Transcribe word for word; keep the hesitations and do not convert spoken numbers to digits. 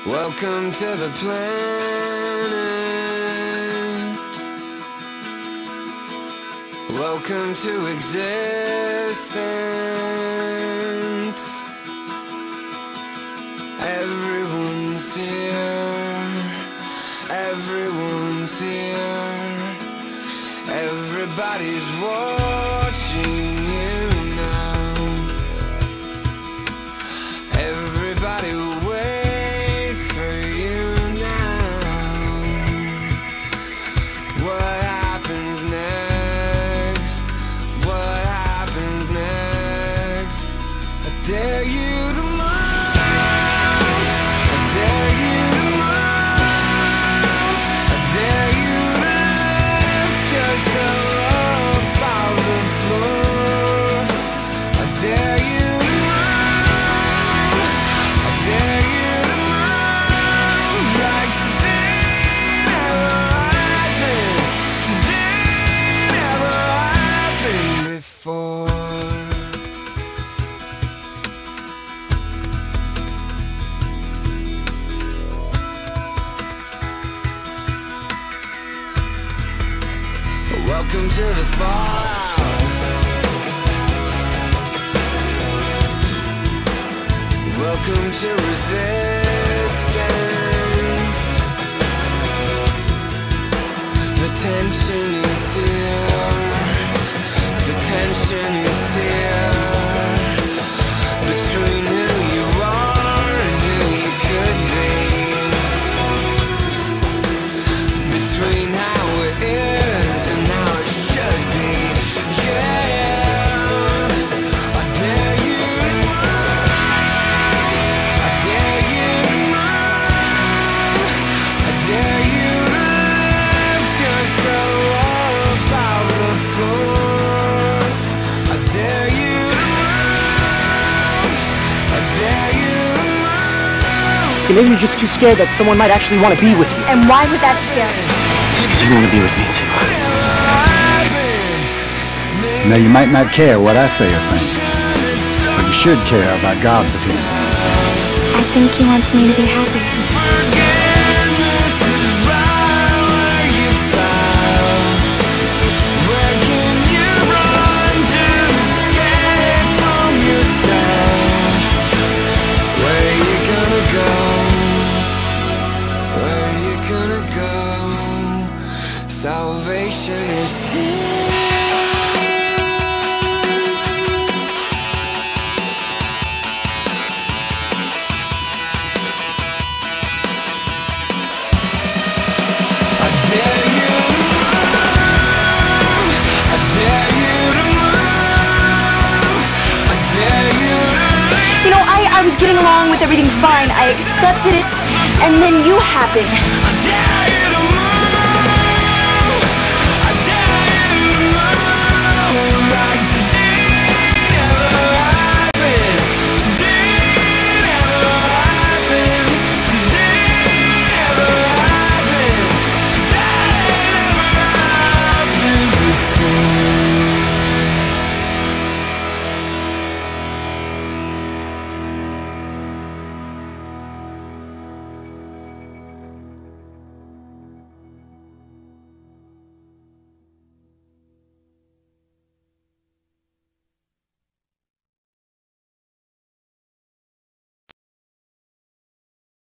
Welcome to the planet. Welcome to existence. Everyone's here. Everyone's here. Everybody's watching you now. Everybody waits for you now. What happens next? What happens next? I dare you to move. I dare you to move. I dare you to lift yourself up off the floor. I dare you to move. I dare you to move like today never happened. Today never happened before. Welcome to the fallout. Welcome to resistance. The tension is here. The tension is here. Between who you are and who you could be. Between how it is and how it should be. Yeah, I dare you to move. I dare you to move. I dare you to lift yourself up out of the floor. I dare you to move. I dare you to move. Okay, maybe you're just too scared that someone might actually want to be with you. And why would that scare you? Because you want to be with me too. Now, you might not care what I say or think, but you should care about God's opinion. I think he wants me to be happy. Where can you run to escape from yourself? Where you gonna go? Where you gonna go? Salvation is here. I dare you to move. I dare you to move. I dare you to leave. You know, I, I was getting along with everything fine. I accepted it, and then you happened. I dare you to